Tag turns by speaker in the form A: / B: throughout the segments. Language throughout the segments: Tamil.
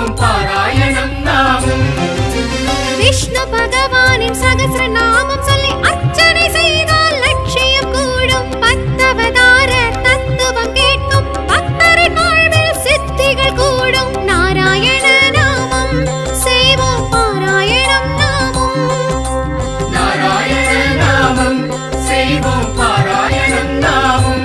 A: செய்வோம் பாராயணம் நாமும்.
B: விஷ்ணு பகவானின் சகஸ்ர நாமம் சொல்லி அர்ச்சனை செய்தால் லட்சியம் கூடும். பத்தவதார தத்துவம் கேட்கும் பக்தரின் வாழ்வில் சித்திகள் கூடும். நாராயண நாமம் செய்வோம் பாராயணம் நாமும்.
A: நாராயண நாமம் செய்வோம் பாராயணம் நாமும்.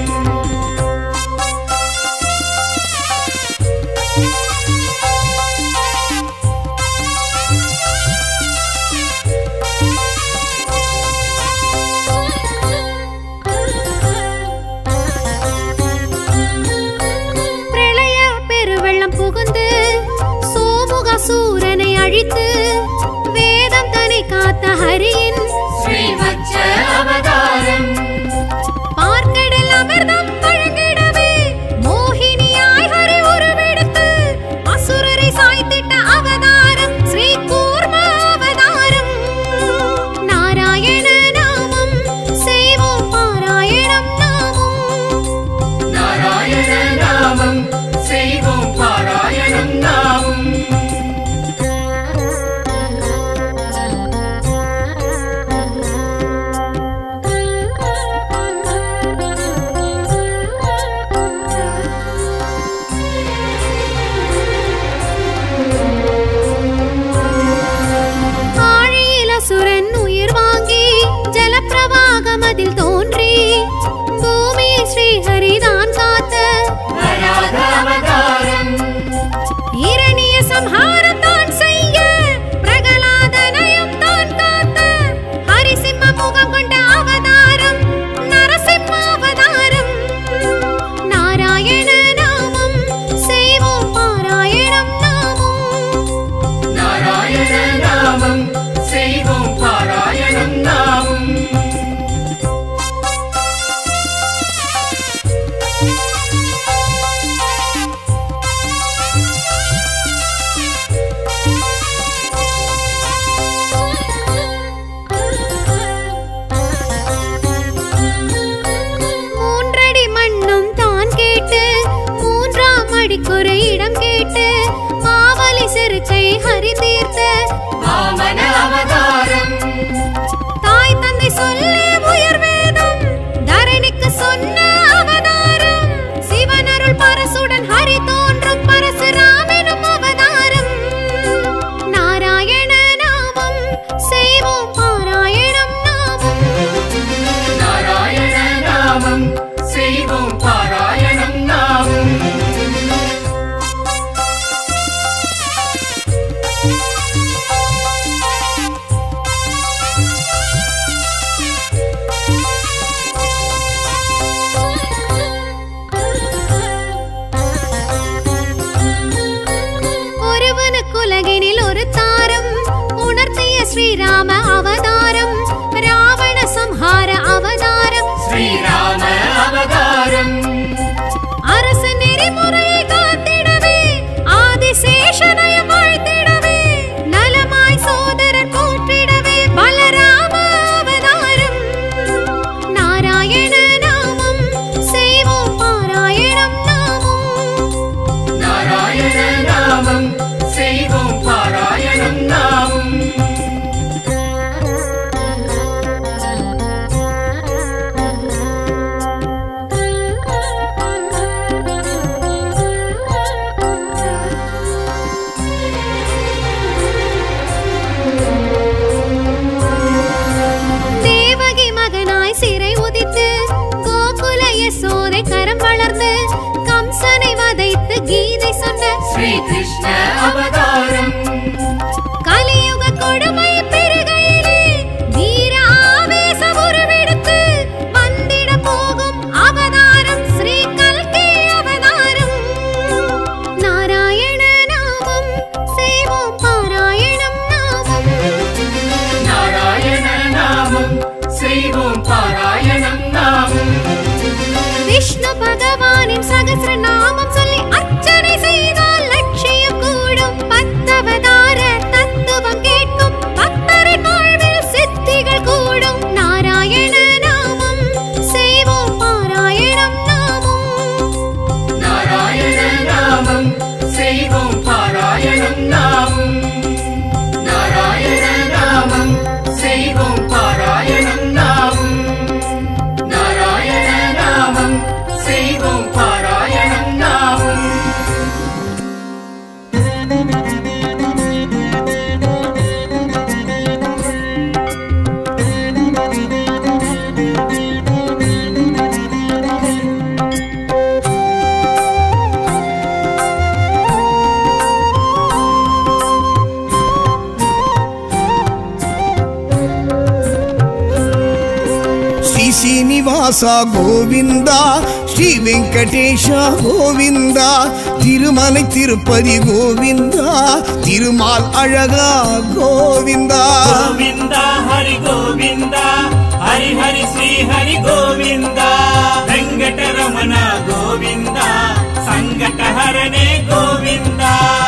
B: பிரளய பெருவெள்ளம் புகுந்து சோமுகாசூரனை அழித்து வேதம் தன்னை காத்த ஹரியின்
A: ஸ்ரீவத்ச அவதாரம்.
B: பார்க்கடல் அமிர்தம் வழங்கிடவே மோகினியாய் ஹரி உருவெடுத்து அசுரரை சாய்த்திட்ட அவதாரம் ஸ்ரீ கூர்ம அவதாரம். நாராயண நாமம் செய்வோம் பாராயணம் நாமும்.
A: நாராயண நாமம் செய்வோம் பாராயணம் நாமும்.
B: ஆழியில் அசுரன் உயிர் வாங்கி ஜலப்பிரவாகம் அதில் தோன்றி பூமியை ஸ்ரீஹரிதான் காத்த
A: வராக அவதாரம்.
B: இரணிய சம்ஹாரம் தான் செய்ய பிரகலாதனையும் தான் காத்த ஹரிசிம்ம முகம் கொண்ட அவதாரம் நரசிம்ம அவதாரம். நாராயண நாமம் செய்வோம் பாராயணம் நாமும்.
A: நாராயண நாமம் செய்வோம் பாராயணம் நாமும்.
B: மூன்றடி மண்ணும் தான் கேட்டு மூன்றாம் அடிக்குறை இடம் கேட்டு மாவலி செருக்கை ஹரி தீர்த்த
A: வாமன அவதாரம்.
B: தாய் தந்தை சொல்லே உயர் வேதம் தரணிக்கு சொன்ன அவதாரம். சிவனருள் பரசுடன் ஹரி தோன்றும் பரசுராமெனும் அவதாரம். நாராயண நாமம் செய்வோம் பாராயணம் நாமும்.
A: நாராயண நாமம் செய்வோம் பாராயணம் நாமும்.
B: ஒருவனுக்கு உலகினில் ஒரு தாரம் உணர்த்திய ஸ்ரீராம அவதாரம். ராவண சம்ஹார அவதாரம்.
A: ஸ்ரீராம அவதாரம்.
B: அரசு நெறிமுறையை காத்திடவே ஆதிசேஷனை வாழ்த்திடவே நலமாய் சோதரர் போற்றிடவே பலராம அவதாரம். நாராயண நாமம் செய்வோம் பாராயணம் நாமும்.
A: நாராயண நாமம் செய்வோம் பாராயணம் நாமும்.
B: தேவகி மகனாய் சிறை உதித்து கோகுல யசோதை கரம் வளர்ந்து கம்சனை வதைத்து கீதை சொன்ன
A: ஸ்ரீ கிருஷ்ண அவதாரம்.
B: கலியுக கொடுமை பெருகையிலே வீர ஆவேச உருவெடுத்து வந்திட போகும் அவதாரம் ஸ்ரீ கல்கி அவதாரம். நாராயண நாமம் செய்வோம் பாராயணம் நாமும்.
A: நாராயண நாமம் செய்வோம் பாராயணம் நாமும்.
B: விஷ்ணு பகவானின் சகஸ்ர நாமம் சொல்லி அர்ச்சனை செய்தால் லட்சியம் கூடும்.
C: శ్రీనివాస గోవింద శ్రీ వెంకటేశ గోవింద తిరుమల తిరుపతి గోవింద తిరుమాల్ అழகா గోవింద
A: గోవింద హరి గోవింద హరి హరి శ్రీ హరి గోవింద వెంకటరమణ గోవింద సంకటహరణే గోవింద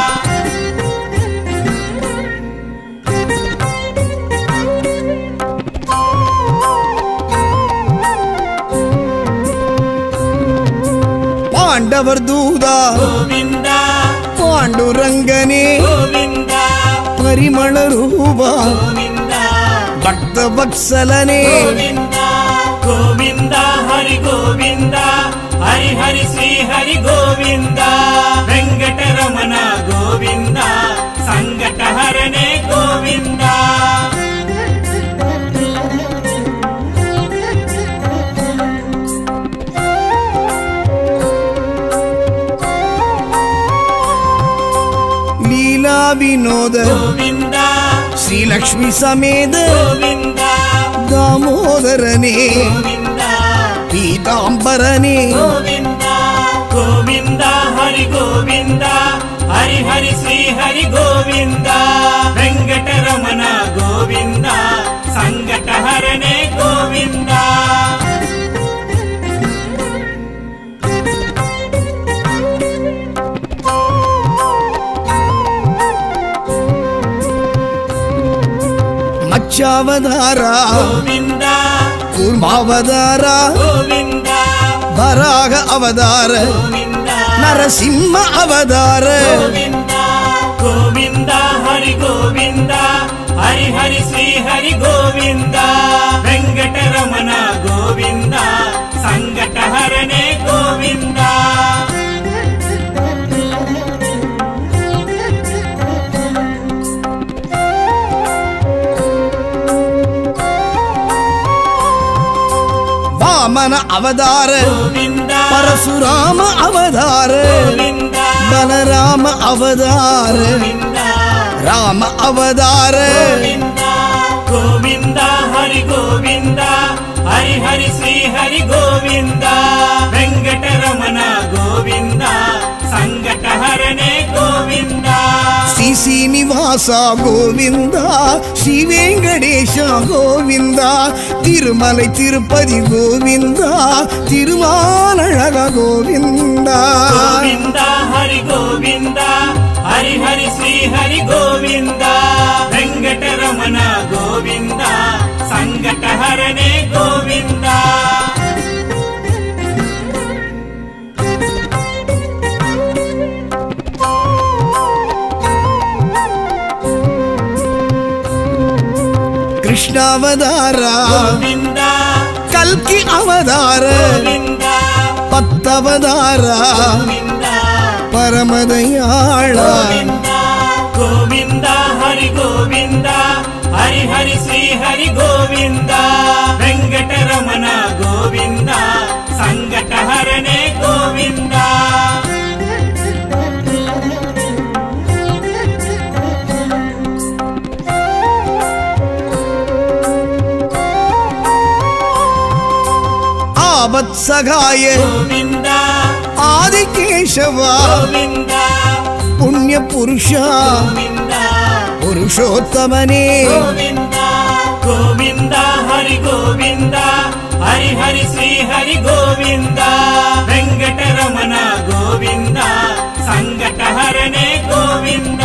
C: పాండవర్ దూదా
A: గోవింద
C: పాండురంగనే
A: గోవింద
C: పరిమళ రూప
A: గోవింద
C: భక్త వత్సలనే
A: గోవింద గోవింద హరి గోవింద హరి హరి శ్రీ హరి గోవింద వెంకటరమణ గోవింద సంకటహరణే గోవింద
C: లీలా వినోద
A: గోవింద
C: శ్రీ లక్ష్మి సమేత
A: గోవింద
C: దామోదరనే
A: గోవింద
C: పీతాంబరనే
A: గోవింద గోవింద హరి గోవింద హరి హరి శ్రీ హరి గోవింద వెంకటరమణ గోవింద సంకటహరణే గోవింద
C: మత్స్యావతార
A: గోవింద
C: కూర్మావతార
A: గోవింద
C: వరాహ అవతార
A: గోవింద
C: నరసింహ అవతార
A: గోవింద గోవింద హరి గోవింద హరి హరి శ్రీ హరి గోవింద వెంకటరమణ గోవింద సంకటహరణే గోవింద
C: వామన అవతార
A: గోవింద
C: పరశురామ అవతార
A: గోవింద
C: బలరామ అవతార
A: గోవింద
C: రామ అవతార
A: గోవింద గోవింద హరి గోవింద హరి హరి శ్రీ హరి గోవింద వెంకటరమణ గోవింద సంకటహరణే గోవింద
C: శ్రీ శ్రీనివాస గోవింద శ్రీ వెంకటేశ గోవింద తిరుమల తిరుపతి గోవింద తిరుమాలழக గోవింద
A: గోవింద హరి గోవింద హరి హరి శ్రీ హరి గోవింద వెంకటరమణ గోవింద సంకటహరణే గోవింద
C: కృష్ణావతార
A: గోవింద
C: కల్కి అవతార
A: గోవింద
C: పత్తవతార
A: గోవింద
C: పరమదయాళ
A: గోవింద గోవింద హరి గోవింద హరి హరి శ్రీ హరి గోవింద వెంకటరమణ గోవింద సంకటహరణే గోవింద
C: ఆవత్సగాయ
A: గోవింద
C: ఆదికేశవ
A: గోవింద
C: పుణ్య పురుష
A: గోవింద
C: పురుషోత్తమనే
A: గోవింద గోవింద హరి గోవింద హరి హరి శ్రీ హరి గోవింద వెంకటరమణ గోవింద సంకటహరణే గోవింద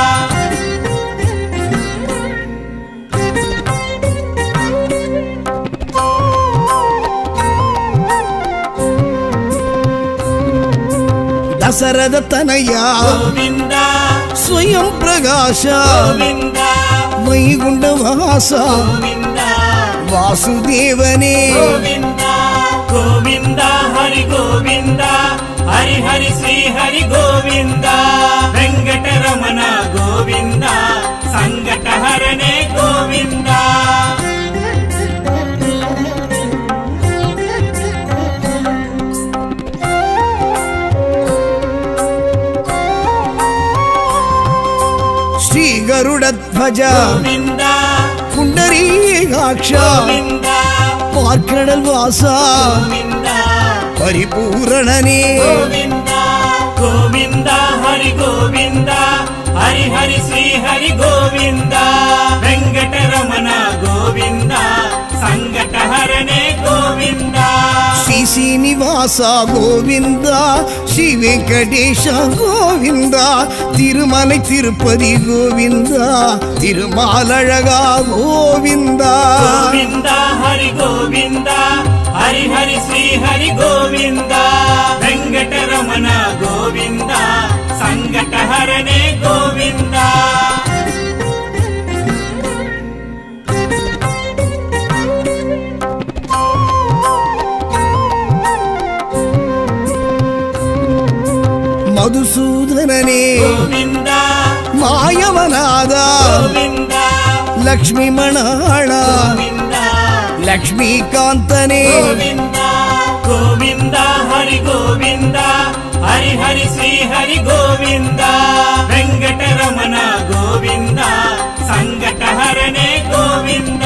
C: దశరథ తనయ
A: గోవింద
C: స్వయం ప్రకాశ
A: గోవింద
C: వైగుంఠవాస
A: గోవింద
C: వాసుదేవనే
A: గోవింద గోవింద హరి గోవింద హరి హరి శ్రీ హరి గోవింద వెంకటరమణ
C: ಶ್ರೀ ಗರುಡಧ್ವಜ
A: ಗೋವಿಂದ
C: ಪುಂಡರೀಕಾಕ್ಷ
A: ಗೋವಿಂದ
C: ಪಾರ್ಕಡಲ್ ವಾಸ
A: ಗೋವಿಂದ
C: ಪರಿಪೂರಣನೇ
A: ಗೋವಿಂದ ಗೋವಿಂದ ಹರಿ ಗೋವಿಂದ ಹರಿ ಹರಿ ಶ್ರೀ ಹರಿ ಗೋವಿಂದ ವೆಂಕಟರಮಣ ಗೋವಿಂದ ಸಂಕಟಹರನೇ ಗೋವಿಂದ
C: ಶ್ರೀ ಶ್ರೀನಿವಾಸ ಗೋವಿಂದ ಶ್ರೀ ವೆಂಕಟೇಶ ಗೋವಿಂದ ತಿರುಮலை ತಿರುಪತಿ ಗೋವಿಂದ ತಿರುಮಾಲழகா ಗೋವಿಂದ
A: ಗೋವಿಂದ ಹರಿ ಗೋವಿಂದ ಹರಿ ಹರಿ ಶ್ರೀ ಹರಿ ಗೋವಿಂದ ವೆಂಕಟರಮಣ ಗೋವಿಂದ ಸಂಕಟಹರನೇ ಗೋವಿಂದ
C: ಮಧುಸೂದನನೇ
A: ಗೋವಿಂದ
C: ಮಾಯವನಾದ
A: ಗೋವಿಂದ
C: ಲಕ್ಷ್ಮೀ ಮಣಾಳ
A: ಗೋವಿಂದ
C: ಲಕ್ಷ್ಮೀಕಾಂತನೇ
A: ಗೋವಿಂದ ಗೋವಿಂದ ಹರಿ ಗೋವಿಂದ ಹರಿ ಹರಿ ಶ್ರೀ ಹರಿ ಗೋವಿಂದ ವೆಂಕಟರಮಣ ಗೋವಿಂದ ಸಂಕಟಹರನೇ ಗೋವಿಂದ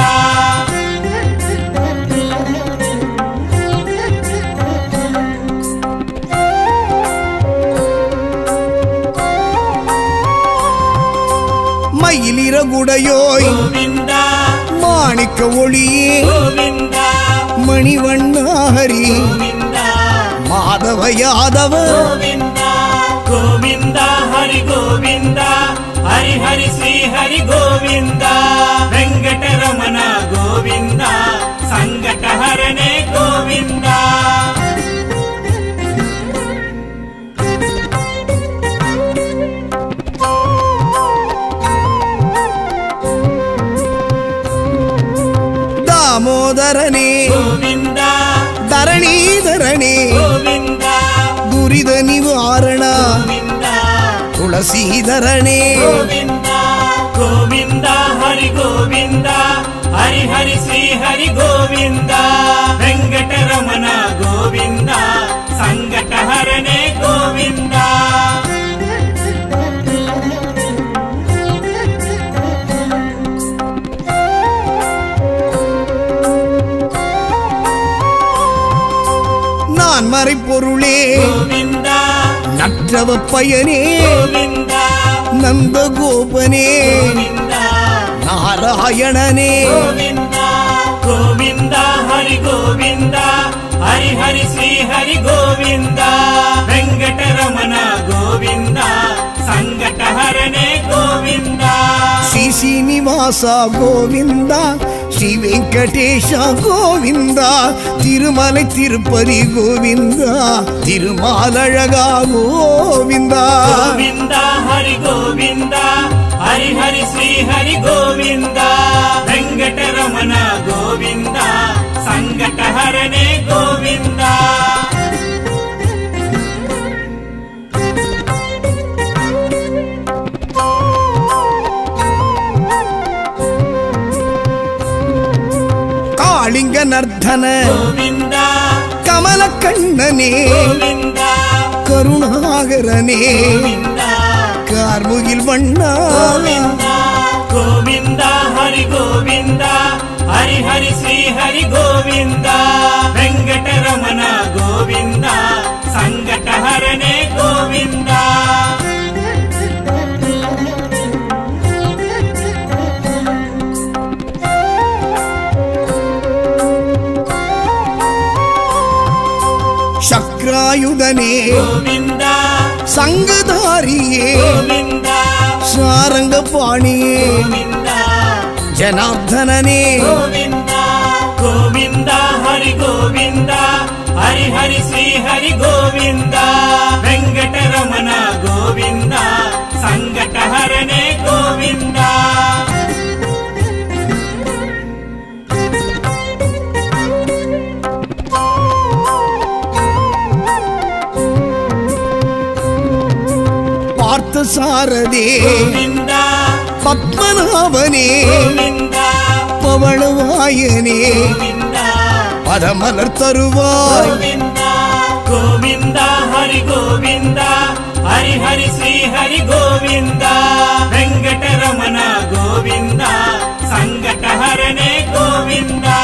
C: மயிலிறகுடையோய்
A: ಗೋವಿಂದ
C: மாணிக்க ஒளியே
A: ಗೋವಿಂದ
C: மணிவண்ணாஹரி
A: ಗೋವಿಂದ
C: மாதவ யாதவ
A: ಗೋವಿಂದ ಗೋವಿಂದ ಹರಿ ಗೋವಿಂದ ಹರಿ ಹರಿ ಶ್ರೀ ಹರಿ ಗೋವಿಂದ ವೆಂಕಟರಮಣ ಗೋವಿಂದ ಸಂಕಟಹರನೇ ಗೋವಿಂದ
C: தாமோதரனே
A: ಗೋವಿಂದ
C: தரணீதரனே
A: ಗೋವಿಂದ
C: துரித நிவாரண
A: ಗೋವಿಂದ
C: துளசீதரனே
A: ಗೋವಿಂದ ಗೋವಿಂದ ಹರಿ ಗೋವಿಂದ ಹರಿ ಹರಿ ಶ್ರೀ ಹರಿ ಗೋವಿಂದ ವೆಂಕಟರಮಣ ಗೋವಿಂದ ಸಂಕಟಹರನೇ ಗೋವಿಂದ
C: நான் மறைப்பொருளே
A: ಗೋವಿಂದ
C: நற்றவ பயனே
A: ಗೋವಿಂದ
C: நந்தகோபனே
A: ಗೋವಿಂದ
C: நாராயணனே
A: ಗೋವಿಂದ ಗೋವಿಂದ ಹರಿ ಗೋವಿಂದ ಹರಿ ಹರಿ ಶ್ರೀ ಹರಿ ಗೋವಿಂದ ವೆಂಕಟರಮಣ ಗೋವಿಂದ ಸಂಕಟಹರನೇ ಗೋವಿಂದ
C: ಶ್ರೀ ಶ್ರೀನಿವಾಸ ಗೋವಿಂದ ಶ್ರೀ ವೆಂಕಟೇಶ ಗೋವಿಂದ ತಿರುಮலை ತಿರುಪತಿ ಗೋವಿಂದ ತಿರುಮಾಲழகா ಗೋವಿಂದ
A: ಗೋವಿಂದ ಹರಿ ಗೋವಿಂದ ಹರಿ ಹರಿ ಶ್ರೀ ಹರಿ ಗೋವಿಂದ ವೆಂಕಟರಮಣ ಗೋವಿಂದ ಸಂಕಟಹರನೇ ಗೋವಿಂದ
C: ಕಾಳಿಂಗ ನರ್ಧನ
A: ಗೋವಿಂದ
C: ಕಮಲ ಕಣ್ಣನೇ
A: ಗೋವಿಂದ
C: ಕರುಣಾಗರನೇ
A: ಗೋವಿಂದ
C: ಕಾರ್ಮುಗಿಲ್ ಬಣ್ಣ
A: ಗೋವಿಂದ ಗೋವಿಂದ ಹರಿ ಗೋವಿಂದ ಹರಿ ಹರಿ ಶ್ರೀ ಹರಿ ಗೋವಿಂದ ವೆಂಕಟರಮಣ ಗೋವಿಂದ ಸಂಕಟಹರನೇ ಗೋವಿಂದ
C: ಶಕ್ರಾಯುಧನೇ
A: ಗೋವಿಂದ
C: ಸಂಗಧಾರಿಯೇ
A: ಗೋವಿಂದ
C: ಸಾರಂಗ ಪಾಣಿಯೇ
A: ಗೋವಿಂದ
C: ಜನಾರ್ದನನೇ
A: ಗೋವಿಂದ ಗೋವಿಂದ ಹರಿ ಗೋವಿಂದ ಹರಿ ಹರಿ ಶ್ರೀ ಹರಿ ಗೋವಿಂದ ವೆಂಕಟರಮಣ ಗೋವಿಂದ ಸಂಕಟಹರನೇ ಗೋವಿಂದ
C: பார்த்தசாரதே
A: ಗೋವಿಂದ
C: பத்மநாபனே
A: ಗೋವಿಂದ
C: பவளவாயனே
A: ಗೋವಿಂದ
C: பதமலர் தருவாய்
A: ಗೋವಿಂದ ಗೋವಿಂದ ಹರಿ ಗೋವಿಂದ ಹರಿ ಹರಿ ಶ್ರೀ ಹರಿ ಗೋವಿಂದ ವೆಂಕಟರಮಣ சங்கடஹரணே கோவிந்தா.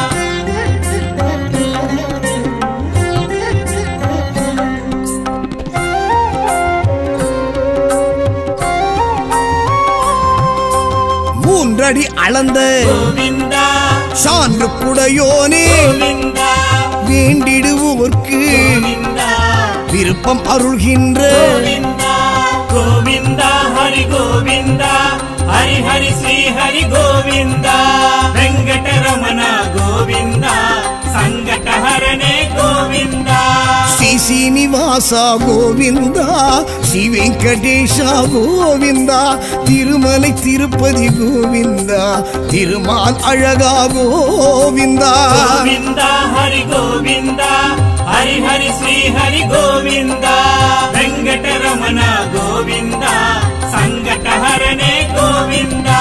C: மூன்றடி அளந்த
A: கோவிந்தா
C: சான்று குடையோனே
A: கோவிந்தா
C: வேண்டிடுவோர்க்கு
A: கோவிந்தா
C: விருப்பம் அருள்கின்ற
A: கோவிந்தா கோவிந்தா ஹரி கோவிந்தா ஹரி ஹரி ஸ்ரீ ஹரி கோவிந்தா வெங்கடரமண கோவிந்தா சங்கடஹரணே கோவிந்தா.
C: ஸ்ரீ சீனிவாசா கோவிந்தா ஸ்ரீ வெங்கடேஷா கோவிந்தா திருமலை திருப்பதி கோவிந்தா திருமால் அழகா கோவிந்தா.
A: கோவிந்தா ஹரி கோவிந்தா ஹரி ஹரி ஸ்ரீ ஹரி கோவிந்தா வெங்கடரமண கோவிந்தா சங்கடஹரணே கோவிந்தா.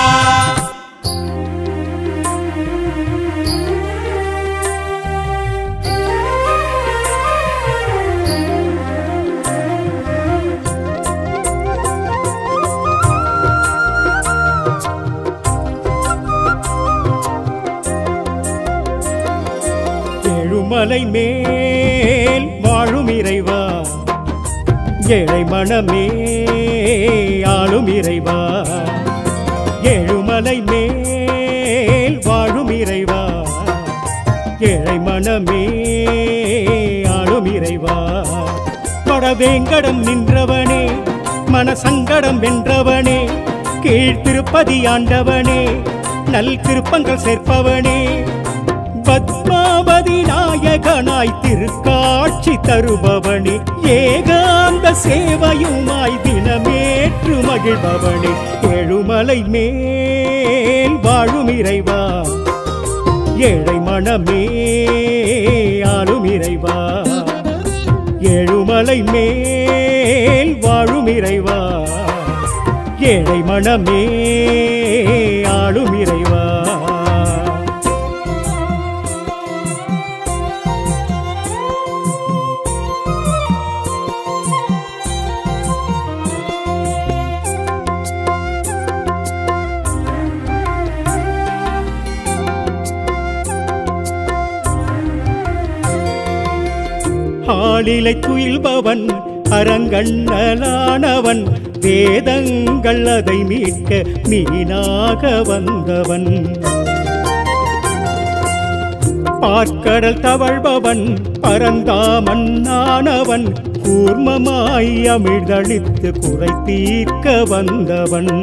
D: ஏழுமலை மேல் வாழும் இறைவா ஏழை மனமே ஆளும் இறைவா. ஏழுமலை மேல் வாழும் இறைவா ஏழை மனமே ஆளும் இறைவா. படவேங்கடம் நின்றவனே மனசங்கடம் வென்றவனே கீழ்த்திருப்பதி ஆண்டவனே நல் திருப்பங்கள் சேர்ப்பவனே பத்மாவதி நாயகனாய் திருக்காட்சி தருபவனே ஏகாந்த சேவையுமாய் தினமேற்று மகிழ்பவனே. ஏழுமலை மேல் வாழும் இறைவா ஏழை மனமே ஆளும் இறைவா. ஏழுமலை மேல் வாழும் இறைவா ஏழை மனமே ஆளும் இறைவா. ஆளிலை துயில்பவன் அரங்கண்ணலானவன் வேதங்கள் அதை மீட்க மீனாக வந்தவன். பார்க்கடல் தவழ்பவன் பரந்தாமன்னானவன் கூர்மமாய் அமிழ்தளித்து குறை தீர்க்க வந்தவன்.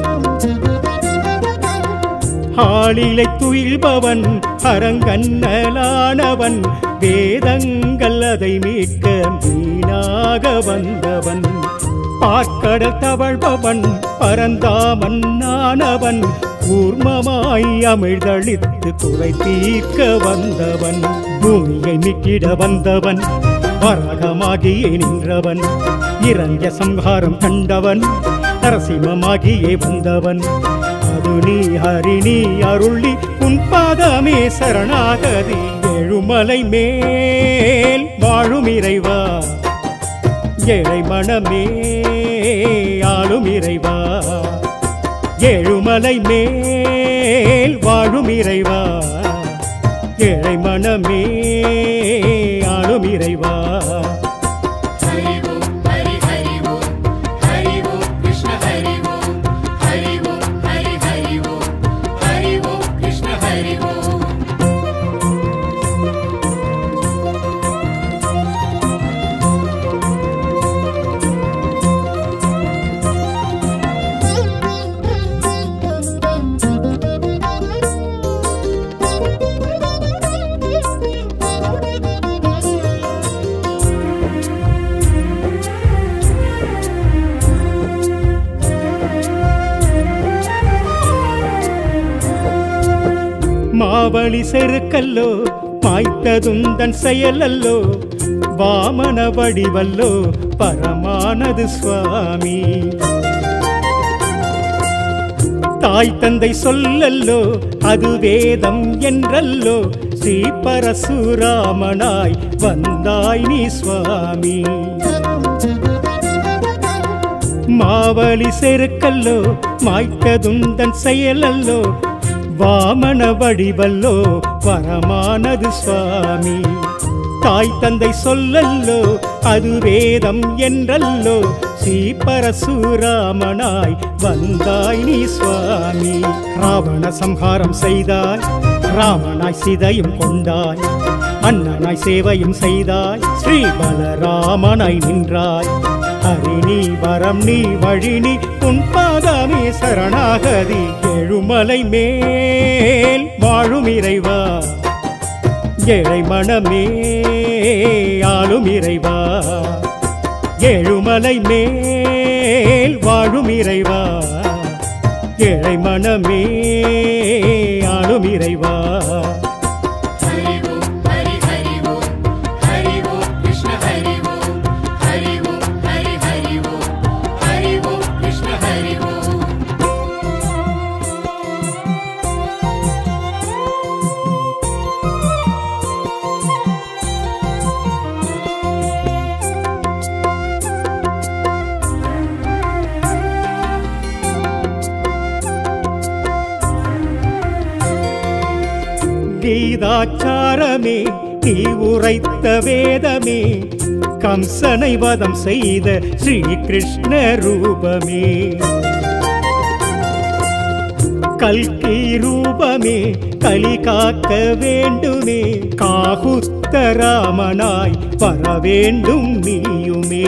D: ஆளிலை துயில்பவன் அரங்கண்ணலானவன் வேதங்கள் அதை மீட்க மீனாக வந்தவன். பார்க்கடல் தவழ்பவன் பரந்தாமன்னானவன் கூர்மமாய் அமிழ்தளித்து குறை தீர்க்க வந்தவன். பூமியை மீட்டிட வந்தவன் வரகமாகியே நின்றவன் இரண்ய சம்ஹாரம் கண்டவன் நரசிம்மமாகியே வந்தவன். அது நீ ஹரி நீ அருளி உன் பாதமே சரணாகதி. ஏழுமலை மேல் வாழும் இறைவா ஏழை மனமே ஆளும் இறைவா. ஏழுமலை மேல் வாழும் இறைவா ஏழை மனமே ஆளும் இறைவா. மாவழி செருக்கல்லோ மாய்த்ததுந்தன் செயலல்லோ வாமன வடிவல்லோ பரமானது சுவாமி. தாய் தந்தை சொல்லல்லோ அது வேதம் என்றல்லோ ஸ்ரீ பரசுராமனாய் வந்தாய் நீ சுவாமி. மாவழி செருக்கல்லோ மாய்த்ததுந்தன் செயலல்லோ வாமன வடிவல்லோ வரமானது சுவாமி. தாய் தந்தை சொல்லல்லோ அது வேதம் என்றல்லோ, ஸ்ரீ பரசுராமனாய் வந்தாய் நீ சுவாமி. ராவண சம்ஹாரம் செய்தாய், ராமனாய் சிதையும் கொண்டாய், அண்ணனாய் சேவையும் செய்தாய், ஸ்ரீ பலராமனாய் நின்றாய். ஹரி நீ வரம் நீ வழி நீ உன் பாதமே சரணாகதி. எழுமலை மேல் வாழும் இறைவா, ஏழை மனமே ஆளும் இறைவா. ஏழுமலை மேல் வாழும் இறைவா, ஏழை மனமே ஆளும் இறைவா. கீதாச்சாரமே நீ உரைத்த வேதமே, கம்சனை வதம் செய்த ஸ்ரீ கிருஷ்ண ரூபமே. கல்கி ரூபமே கலி காக்க வேண்டுமே, காகுஸ்த ராமனாய் வர வேண்டும் நீயுமே.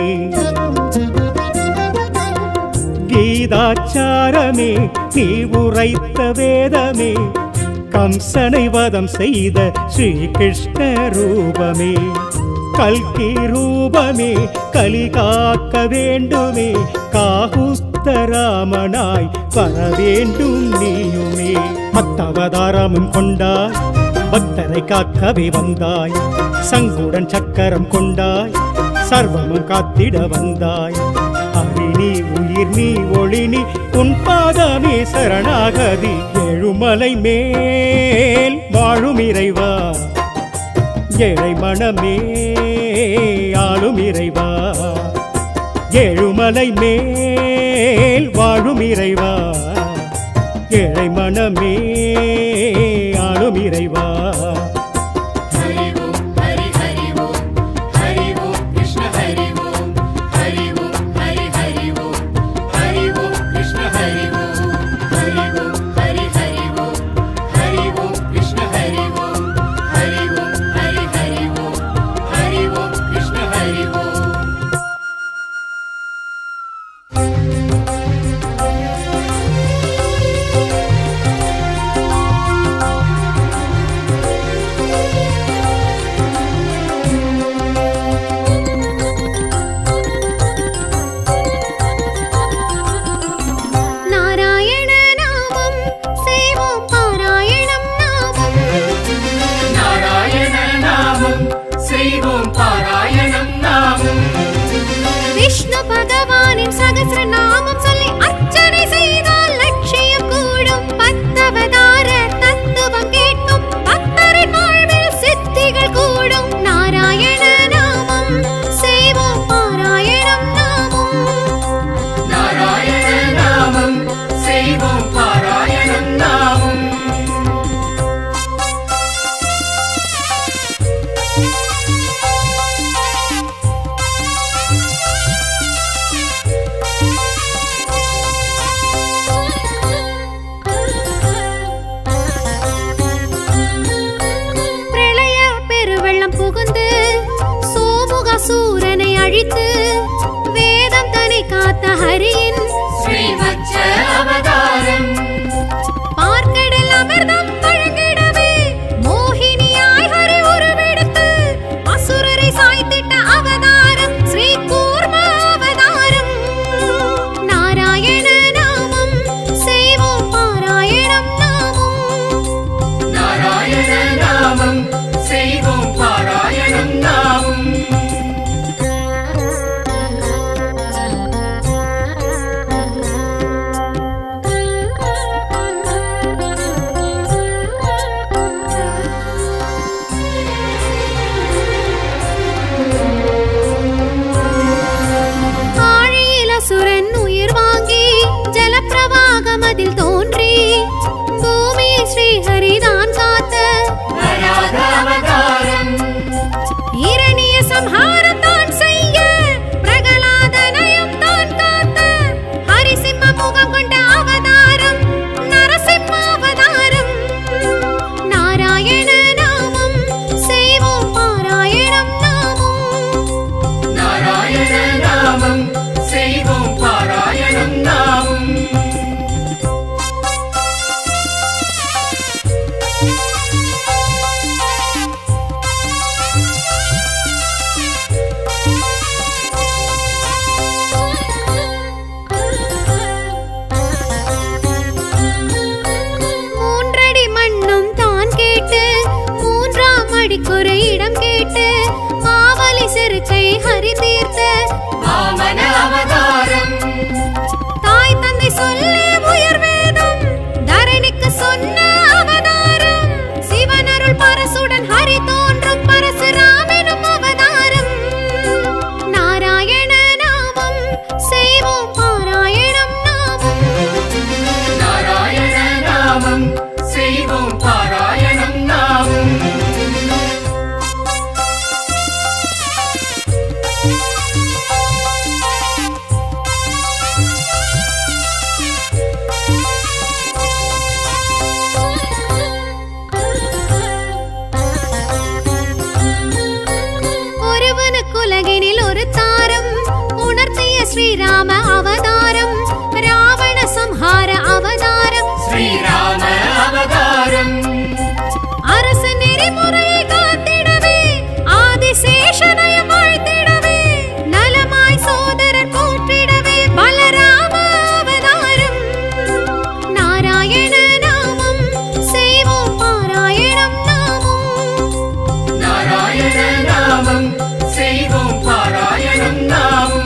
D: கீதாச்சாரமே நீ உரைத்த வேதமே, கம்சனை வதம் செய்த ஸ்ரீ கிருஷ்ண ரூபமே. கல்கி ரூபமே கலி காக்க வேண்டுமே, காகுஸ்த ராமனாய் வர வேண்டும் நீயுமே. மத்தவதாரமும் கொண்டாய், பக்தரை காக்கவே வந்தாய், சங்குடன் சக்கரம் கொண்டாய், சர்வமும் காத்திட வந்தாய். ஹரி நீ உயிர் நீ ஒளி நீ உன் பாதமே சரணாகதி. எழுமலை மேல் வாழும் இறைவா, ஏழை மனமே ஆளும் இறைவா. ஏழுமலை மேல் வாழும் இறைவா, ஏழை மனமே ஆளும் இறைவா.
B: ஸ்ரீஹரிதான் காத்த
A: வராக அவதாரம்
B: இரணிய சம்ஹாரம் தான் செய்ய பிரகலாதனையும் தான் காத்த ஹரிசிம்ம முகம் கொண்ட அவதாரம் நரசிம்ம அவதாரம் நாராயண நாமம் செய்வோம் பாராயணம் நாமம்
A: நாராயண நாமம் செய்வோம் பாராயணம் நாமம்
B: மூன்றடி மண்ணும் தான் கேட்டு மூன்றாம் அடிக்குறை இடம் கேட்டு மாவலி செருக்கை ஹரி தீர்த்த
A: வாமன அவதாரம்
B: தாய் தந்தை சொல்லே உயர் வேதம் தரணிக்கு சொன்ன அவதாரம் சிவனருள் பரசுடன் ஹரி தோன்றும் பரசுராமெனும் அவதாரம் நாராயண நாமம் செய்வோம் பாராயணம் நாமம்
A: நாராயண நாமம் செய்வோம் பாராயணம் நாமம்
B: ஒருவனுக்குலகினில் ஒரு தாரம் உணர்த்திய ஸ்ரீராம அவதாரம் ராவண சம்ஹார அவதாரம்
A: ஸ்ரீராம அவதாரம்
B: அரச நெறிமுறையை காத்திடவே ஆதிசேஷனயம் வாழ்த்திடவே நலமாய் சோதரர் போற்றிடவே பலராம அவதாரம் நாராயண நாமம் செய்வோம் பாராயணம் நாமம்
A: நாராயண நாமம் செய்வோம் பாராயணம் நாமம்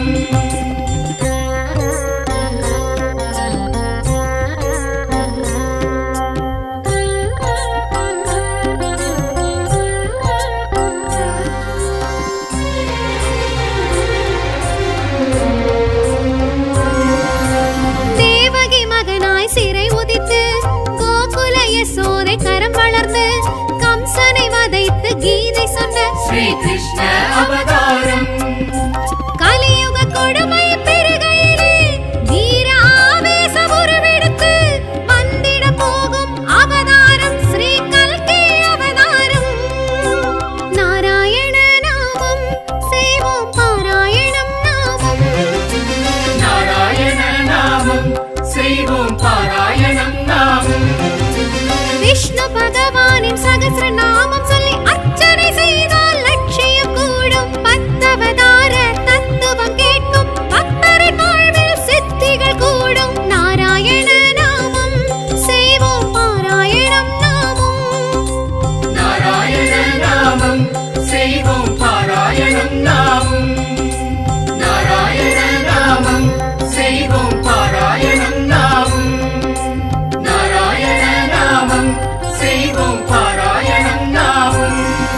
B: தேவகி மகனாய் சிறை உதித்து கோகுல யசோதை கரம் வளர்ந்து கம்சனை வதைத்து கீதை சொன்ன
A: ஸ்ரீ கிருஷ்ண அவதாரம்
B: கலியுக கொடுமை பெருகையிலே வீர ஆவேச உருவெடுத்து வந்திட போகும் அவதாரம் ஸ்ரீ கல்கி அவதாரம் நாராயண நாமம் செய்வோம் பாராயணம் நாமம்
A: நாராயண நாமம் செய்வோம் பாராயணம் நாமம்
B: விஷ்ணு பகவானின் சகஸ்ர நாமம் சொல்லி அர்ச்சனை செய்தால் லட்சியம் கூடும் பத்தவதார தத்துவம் கேட்கும் பக்தரின் வாழ்வில் சித்திகள் கூடும் நாராயண நாமம் செய்வோம் பாராயணம் நாமம்
A: நாராயண நாமம் செய்வோம் பாராயணம் நாமம் நாராயண நாமம் செய்வோம் பாராயணம் நாமம் நாராயண நாமம் செய்வோம் பாராயணம் நாமம்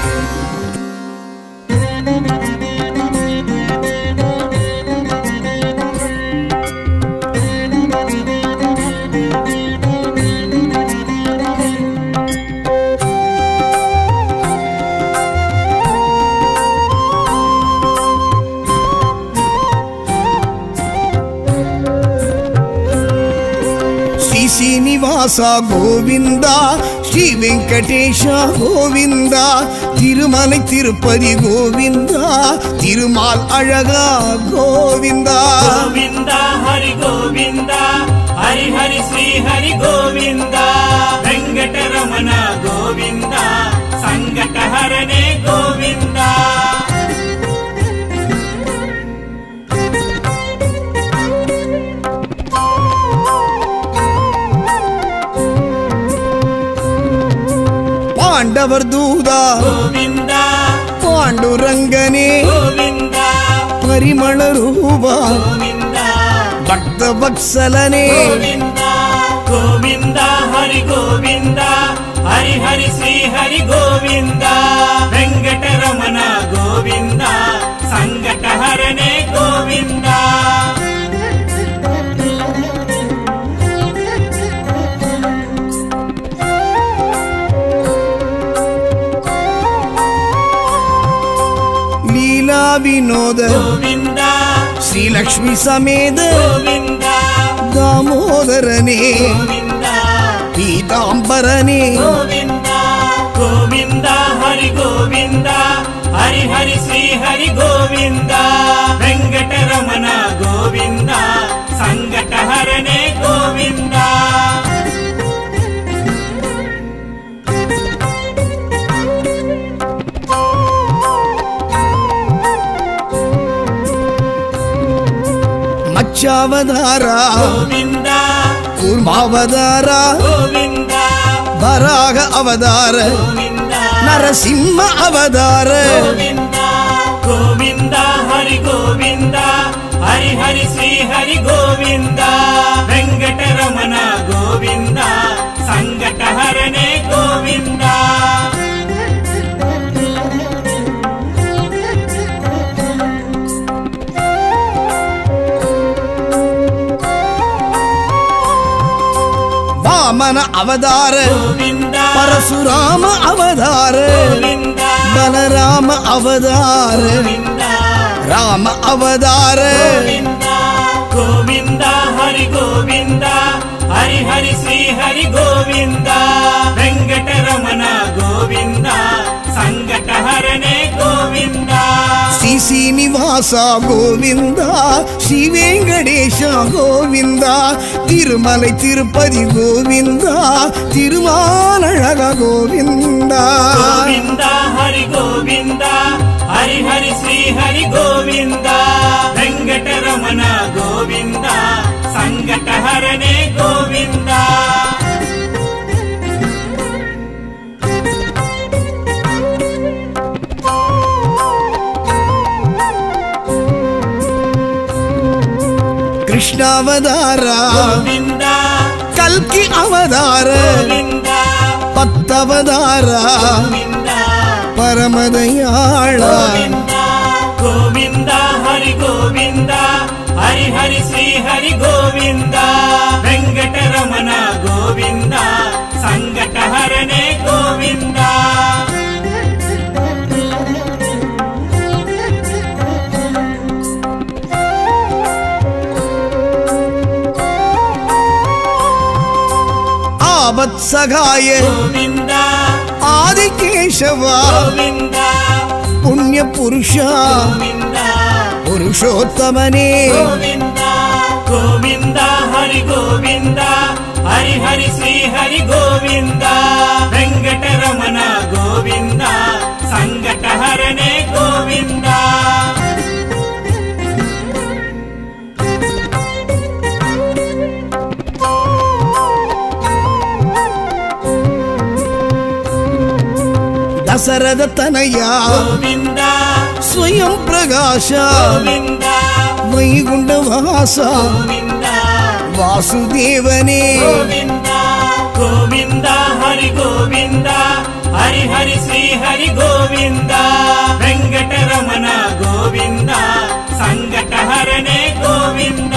C: శ్రీ శ్రీనివాస గోవింద శ్రీ వెంకటేశ గోవింద తిరుమலை తిరుపతి గోవింద తిరుమాల్ అழகா గోవింద
A: గోవింద హరి గోవింద హరి హరి శ్రీ హరి గోవింద వెంకటరమణ గోవింద సంకటహరణే గోవింద
C: పాండవర్ దూదా
A: గోవింద
C: పాండురంగనే
A: గోవింద
C: పరిమళ రూపా
A: గోవింద
C: భక్త వత్సలనే
A: గోవింద గోవింద హరి గోవింద హరి హరి శ్రీ హరి గోవింద వెంకటరమణ గోవింద సంకటహరణే గోవింద
C: ವಿನೋದ
A: ಗೋವಿಂದ
C: ಶ್ರೀಲಕ್ಷ್ಮಿ ಸಮೇತ
A: ಗೋವಿಂದ
C: ದಾಮೋದರನೇ
A: ಗೋವಿಂದ
C: ಪೀತಾಂಬರನೇ
A: ಗೋವಿಂದ ಗೋವಿಂದ ಹರಿ ಗೋವಿಂದ ಹರಿ ಹರಿ ಶ್ರೀ ಹರಿ ಗೋವಿಂದ ವೆಂಕಟರಮಣ ಗೋವಿಂದ ಸಂಕಟಹರನೇ ಗೋವಿಂದ
C: ಮಚ್ಚಾವತಾರ
A: ಗೋವಿಂದ
C: ಕೂರ್ಮಾವತಾರ
A: ಗೋವಿಂದ
C: ವರಾಹ ಅವತಾರ
A: ಗೋವಿಂದ
C: ನರಸಿಂಹ ಅವತಾರ
A: ಗೋವಿಂದ ಗೋವಿಂದ ಹರಿ ಗೋವಿಂದ ಹರಿ ಹರಿ ಶ್ರೀ ಹರಿ ಗೋವಿಂದ ವೆಂಕಟರಮಣ ಗೋವಿಂದ ಸಂಕಟಹರನೇ ಗೋವಿಂದ
C: ವಾಮನ ಅವತಾರ
A: ಗೋವಿಂದ
C: ಪರಶುರಾಮ ಅವತಾರ
A: ಗೋವಿಂದ
C: ಬಲರಾಮ ಅವತಾರ
A: ಗೋವಿಂದ
C: ರಾಮ ಅವತಾರ
A: ಗೋವಿಂದ ಗೋವಿಂದ ಹರಿ ಗೋವಿಂದ ಹರಿ ಹರಿ ಶ್ರೀ ಹರಿ ಗೋವಿಂದ ವೆಂಕಟರಮಣ ಗೋವಿಂದ ಸಂಕಟಹರನೇ ಗೋವಿಂದ
C: ಶ್ರೀ ಶ್ರೀನಿವಾಸ ಗೋವಿಂದ ಶ್ರೀ ವೆಂಕಟೇಶ ಗೋವಿಂದ ತಿರುಮಲೈ ತಿರುಪತಿ ಗೋವಿಂದ ತಿರುಮಾಲழக ಗೋವಿಂದ
A: ಗೋವಿಂದ ಹರಿ ಗೋವಿಂದ ಹರಿ ಹರಿ ಶ್ರೀ ಹರಿ ಗೋವಿಂದ ವೆಂಕಟರಮಣ ಗೋವಿಂದ ಸಂಕಟಹರನೇ ಗೋವಿಂದ
C: ಕೃಷ್ಣಾವತಾರ
A: ಗೋವಿಂದ
C: ಕಲ್ಕಿ ಅವತಾರ
A: ಗೋವಿಂದ
C: ಪತ್ತವತಾರ
A: ಗೋವಿಂದ
C: ಪರಮದಯಾಳ
A: ಗೋವಿಂದ ಗೋವಿಂದ ಹರಿ ಗೋವಿಂದ ಹರಿ ಹರಿ ಶ್ರೀ ಹರಿ ಗೋವಿಂದ ವೆಂಕಟರಮಣ ಗೋವಿಂದ ಸಂಕಟಹರನೇ ಗೋವಿಂದ
C: ಆವತ್ಸಗಾಯ
A: ಗೋವಿಂದ
C: ಆದಿಕೇಶವ
A: ಗೋವಿಂದ
C: ಪುಣ್ಯ ಪುರುಷ
A: ಗೋವಿಂದ
C: ಪುರುಷೋತ್ತಮನೇ
A: ಗೋವಿಂದ ಗೋವಿಂದ ಹರಿ ಗೋವಿಂದ ಹರಿ ಹರಿ ಶ್ರೀ ಹರಿ ಗೋವಿಂದ ವೆಂಕಟರಮಣ ಗೋವಿಂದ ಸಂಕಟಹರನೇ ಗೋವಿಂದ
C: ದಸರದ ತನಯ
A: ಗೋವಿಂದ
C: ಸ್ವಯಂ ಪ್ರಕಾಶ
A: ಗೋವಿಂದ
C: ವೈಗುಂಡವಾಸ
A: ಗೋವಿಂದ
C: ವಾಸುದೇವನೇ
A: ಗೋವಿಂದ ಗೋವಿಂದ ಹರಿ ಗೋವಿಂದ ಹರಿ ಹರಿ ಶ್ರೀ ಹರಿ ಗೋವಿಂದ ವೆಂಕಟರಮಣ ಗೋವಿಂದ ಸಂಕಟಹರನೇ ಗೋವಿಂದ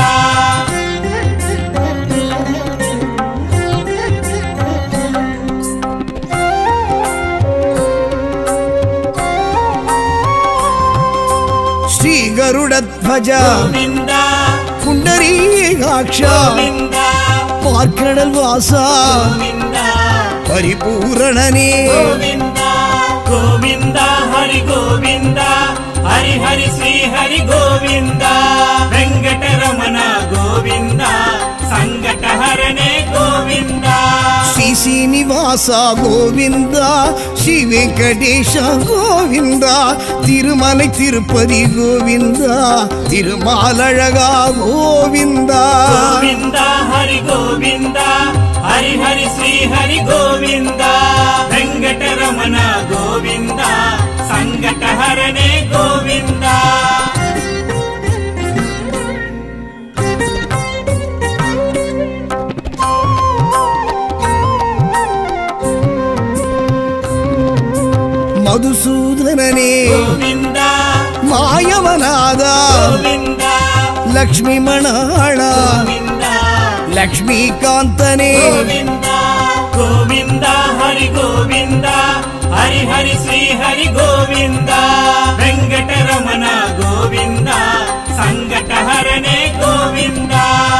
C: ಶ್ರೀ ಗರುಡ ಧ್ವಜ
A: ಗೋವಿಂದ
C: ಪುಂಡರೀಕಾಕ್ಷ
A: ಗೋವಿಂದ
C: ಪಾರ್ಕಡಲ್ ವಾಸ
A: ಗೋವಿಂದ
C: ಪರಿಪೂರಣನೇ
A: ಗೋವಿಂದ ಗೋವಿಂದ ಹರಿ ಗೋವಿಂದ ಹರಿ ಹರಿ ಶ್ರೀ ಹರಿ ಗೋವಿಂದ ವೆಂಕಟರಮಣ ಗೋವಿಂದ ಸಂಕಟಹರನೇ ಗೋವಿಂದ
C: ಶ್ರೀ ಶ್ರೀನಿವಾಸ ಗೋವಿಂದ ಶ್ರೀ ವೆಂಕಟೇಶ ಗೋವಿಂದ ತಿರುಮಲೈ ತಿರುಪತಿ ಗೋವಿಂದ ತಿರುಮಾಲழக ಗೋವಿಂದ
A: ಗೋವಿಂದ ಹರಿ ಗೋವಿಂದ ಹರಿ ಹರಿ ಶ್ರೀ ಹರಿ ಗೋವಿಂದ ವೆಂಕಟರಮಣ ಗೋವಿಂದ ಸಂಕಟಹರನೇ ಗೋವಿಂದ
C: ಮಧುಸೂದನನೇ
A: ಗೋವಿಂದ
C: ಮಾಯವನಾದ
A: ಗೋವಿಂದ
C: ಲಕ್ಷ್ಮೀ ಮಣಾಳ
A: ಗೋವಿಂದ
C: ಲಕ್ಷ್ಮೀಕಾಂತನೇ
A: ಗೋವಿಂದ ಗೋವಿಂದ ಹರಿ ಗೋವಿಂದ హరి హరి శ్రీ హరి గోవింద వెంకటరమణ గోవింద సంకటహరణే గోవింద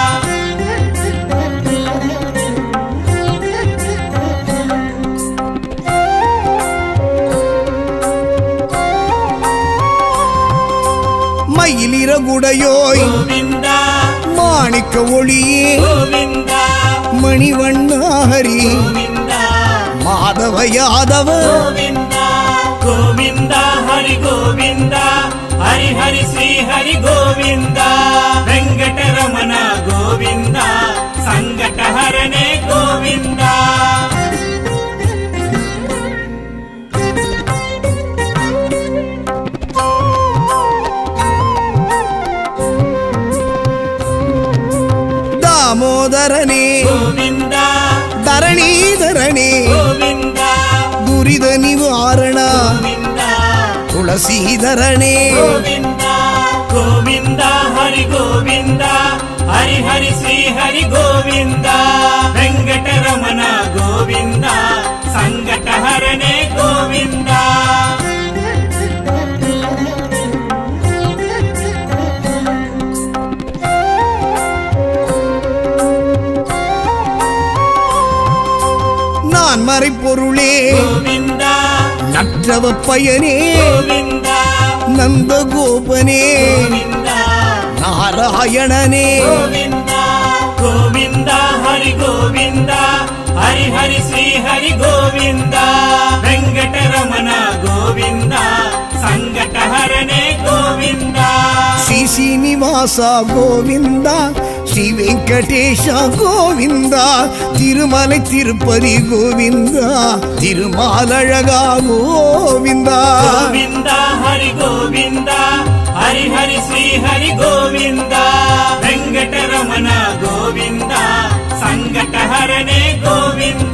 C: மயிலிறகுடையோய்
A: గోవింద
C: மாணிக்க ஒளியே
A: గోవింద
C: மணிவண்ணாஹரி
A: గోవింద
C: மாதவ யாதவ
A: గోవింద గోవింద హరి గోవింద హరి హరి శ్రీ హరి గోవింద వెంకటరమణ గోవింద సంకటహరణే గోవింద
C: தாமோதரனே
A: గోవింద
C: தரணீதரனே
A: గోవింద
C: துரித நிவாரண
A: గోవింద
C: துளசீதரனே
A: గోవింద గోవింద హరి గోవింద హరి హరి శ్రీ హరి గోవింద వెంకటరమణ గోవింద సంకటహరణే గోవింద
C: நான் மறைப்பொருளே
A: గోవింద
C: நற்றவ பயனே
A: గోవింద
C: நந்தகோபனே
A: గోవింద
C: நாராயணனே
A: గోవింద గోవింద హరి గోవింద హరి హరి శ్రీ హరి గోవింద వెంకటరమణ గోవింద సంకటహరణే గోవింద
C: ஸ்ரீ சீனிவாசா கோவிந்தா ஸ்ரீ வெங்கடேஷா கோவிந்தா திருமலை திருப்பதி கோவிந்தா திருமாலழகா கோவிந்தா
A: గోవింద హరి గోవింద హరి హరి శ్రీ హరి గోవింద వెంకటరమణ గోవింద సంకటహరణే గోవింద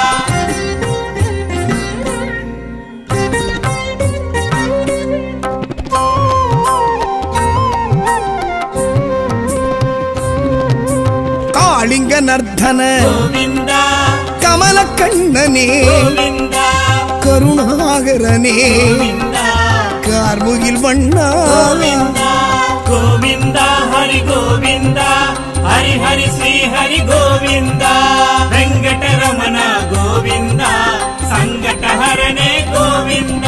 C: காளிங்க நர்த்தன
A: గోవింద
C: கமல கண்ணனே
A: గోవింద
C: கருணாகரனே
A: గోవింద
C: கார்முகில் வண்ணா
A: గోవింద గోవింద హరి గోవింద హరి హరి శ్రీ హరి గోవింద వెంకటరమణ గోవింద సంకటహరణే గోవింద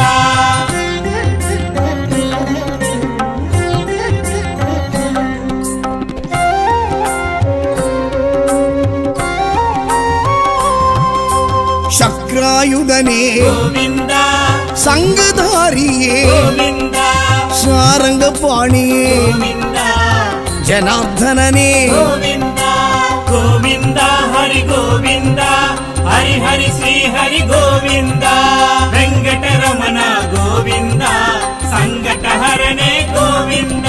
C: சக்ராயுதனே
A: గోవింద
C: சங்கதாரியே
A: గోవింద
C: சாரங்க பாணியே
A: గోవింద
C: ஜனார்தனனே
A: గోవింద గోవింద హరి గోవింద హరి హరి శ్రీ హరి గోవింద వెంకటరమణ గోవింద సంకటహరణే గోవింద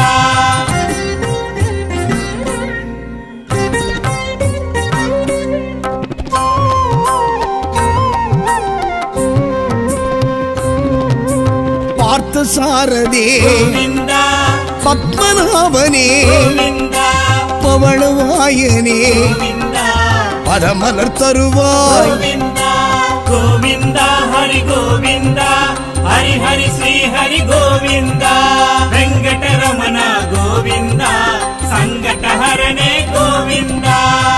C: பார்த்த சாரதே
A: గోవింద
C: பத்மநாபனே
A: గోవింద
C: பவளவாயனே
A: గోవింద
C: பதமலர் தருவாய்
A: గోవింద గోవింద హరి గోవింద హరి హరి శ్రీ హరి గోవింద వెంకటరమణ గోవింద సంకటహరణే గోవింద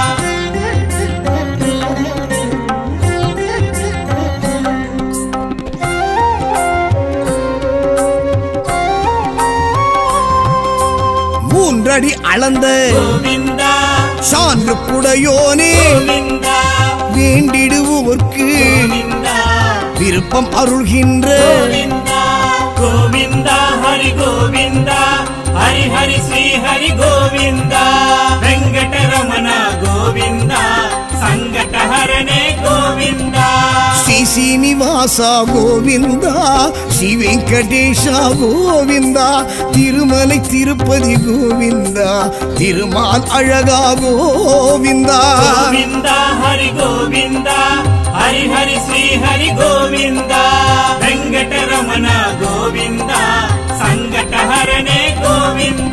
C: மூன்றடி அளந்த
A: గోవింద
C: சான்று குடையோனே
A: గోవింద
C: வேண்டிடுவோர்க்கு
A: గోవింద
C: விருப்பம் அருள்கின்ற
A: గోవింద గోవింద హరి గోవింద హరి హరి శ్రీ హరి గోవింద వెంకటరమణ గోవింద సంకటహరణే గోవింద
C: ஸ்ரீ சீனிவாசா கோவிந்தா ஸ்ரீ வெங்கடேஷா கோவிந்தா திருமலை திருப்பதி கோவிந்தா திருமால் அழகா கோவிந்தா
A: గోవింద హరి గోవింద హరి హరి శ్రీ హరి గోవింద వెంకటరమణ గోవింద సంకటహరణే గోవింద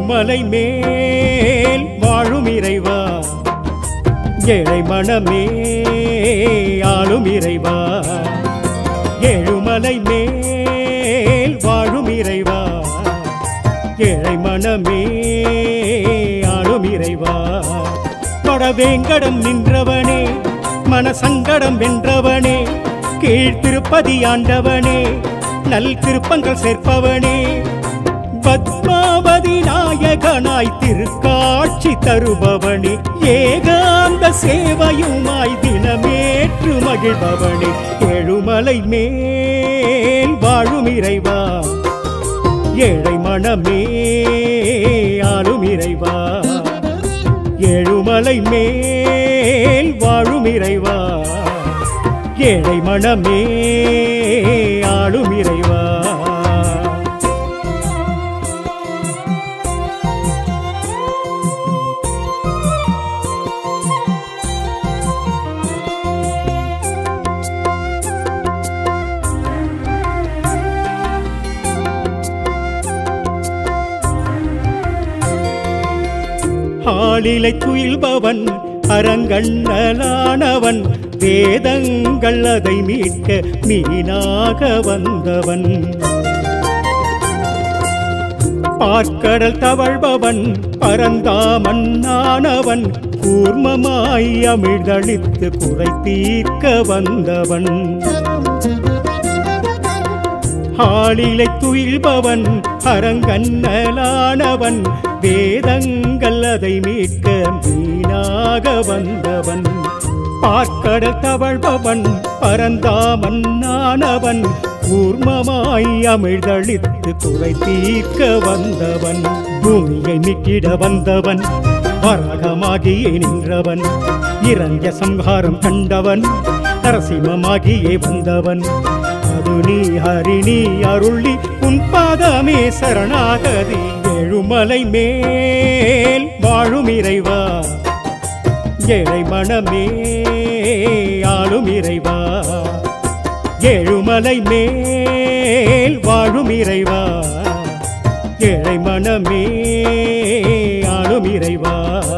D: ஏழுமலை மேல் வாழும் இறைவா ஏழை மனமே ஆளும் இறைவா ஏழுமலை மேல் வாழும் இறைவா ஏழை மனமே ஆளும் இறைவா கொடவேங்கடம் நின்றவனே மனசங்கடம் வென்றவனே கீழ்த்திருப்பதி ஆண்டவனே நல் திருப்பங்கள் சேர்ப்பவனே பத்மாவதி நாயகனாய் திருக்காட்சி தருபவனே ஏகாந்த சேவையுமாய் தினமேற்று மகிழ்பவனே ஏழுமலை மேல் வாழும் இறைவா ஏழை மனமே ஆளும் இறைவா ஏழுமலை மேல் வாழும் இறைவா ஏழை மனமே ஆளும் இறைவா ஆளிலை துயில்பவன் அரங்கண்ணலானவன் வேதங்கள் அதை மீட்க மீனாக வந்தவன் பார்க்கடல் தவழ்பவன் பரந்தாமன்னானவன் கூர்மமாய் அமிழ்தளித்து குறை தீர்க்க வந்தவன் ஆளிலை துயில்பவன் அரங்கண்ணலானவன் வேதங்கள் அதை மீட்க மீனாக வந்தவன் பார்க்கடல் தவழ்பவன் பரந்தாமன்னானவன் கூர்மமாய் அமிழ்தளித்து குறை தீர்க்க வந்தவன் பூமியை மீட்டிட வந்தவன் வரகமாகியே நின்றவன் இறங்க சம்ஹாரம் கண்டவன் நரசிம்மமாகியே வந்தவன் அதுனி ஹரிணி அருளி உன் பாதமே சரணாகதி ஏழுமலை மேல் வாழும் இறைவா ஏழை மனமே ஆளும் இறைவா ஏழுமலை மேல் வாழும் இறைவா ஏழை மனமே ஆளும் இறைவா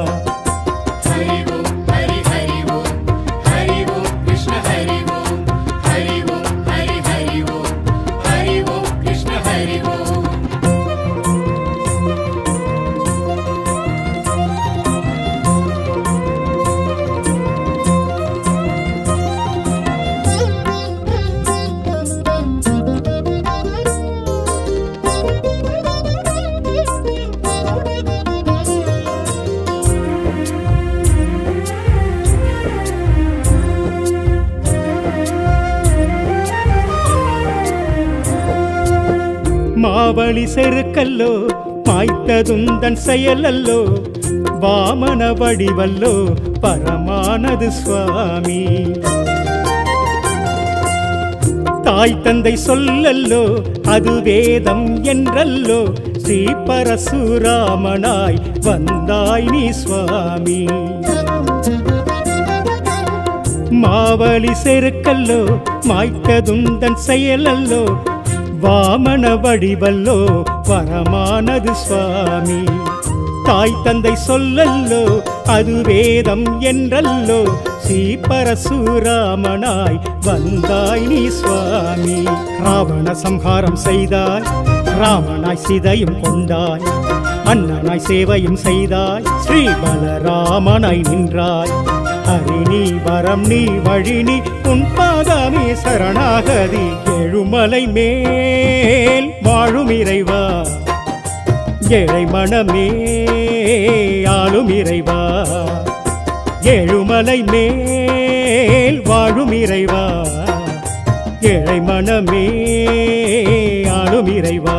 D: மாவழி செருக்கல்லோ மாய்த்ததுந்தன் செயலல்லோ வாமன வடிவல்லோ பரமானது சுவாமி தாய் தந்தை சொல்லல்லோ அது வேதம் என்றல்லோ ஸ்ரீ பரசுராமனாய் வந்தாய் நீ சுவாமி மாவழி செருக்கல்லோ மாய்த்ததுந்தன் செயலல்லோ வாமன வடிவல்லோ பரமானது சுவாமி தாய் தந்தை சொல்லல்லோ அது வேதம் என்றல்லோ ஸ்ரீ பரசுராமனாய் வந்தாய் நீ சுவாமி ராவண சம்ஹாரம் செய்தாய் ராமனாய் சீதையும் கொண்டாய் அண்ணனாய் சேவையும் செய்தாய் ஸ்ரீ பலராமனாய் நின்றாய் ஹரிணி வரம் நீ வழினி உன் பாதமே சரணாகதி ஏழுமலை மேல் வாழும் இறைவா ஏழை மனமே ஆளும் இறைவா ஏழுமலை மேல் வாழும் இறைவா ஏழை மனமே ஆளும் இறைவா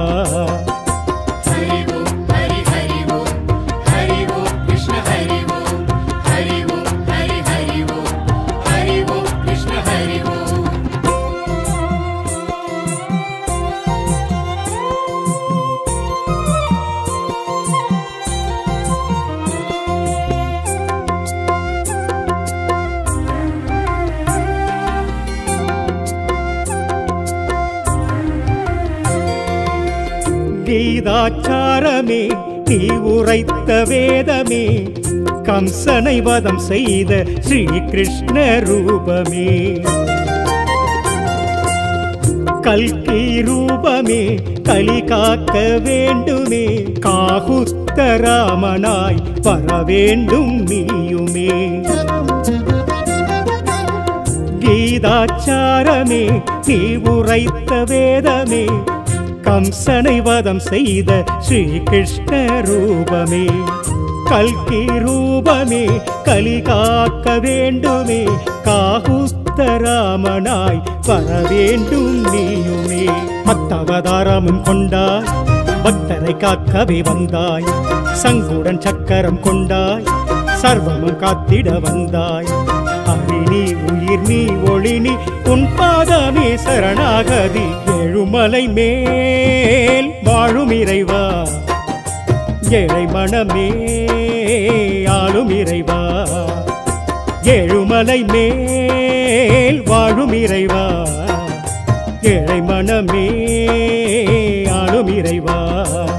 D: கீதாச்சாரமே நீ உரைத்த வேதமே கம்சனை வதம் செய்த ஸ்ரீ கிருஷ்ண ரூபமே கல்கி ரூபமே கலி காக்க வேண்டுமே காகுத்த ராமனாய் வர வேண்டும் நீயுமே கீதாச்சாரமே நீ உரைத்த வேதமே கம்சனை வதம் செய்த ஸ்ரீ கிருஷ்ண ரூபமே கல்கி ரூபமே கலி காக்க வேண்டுமே காகுத்த ராமனாய் வர வேண்டும் நீயுமே பத்தவதாரமும் கொண்டாய் பக்தரை காக்கவே வந்தாய் சங்குடன் சக்கரம் கொண்டாய் சர்வமும் காத்திட வந்தாய் அரிணி உயிர் நீ ஒளி நீ உன் பாதமே சரணாகதி எழுமலை மேல் வாழும் இறைவா ஏழை மனமே ஆளும் இறைவா ஏழுமலை மேல் வாழும் இறைவா ஏழை மனமே ஆளும் இறைவா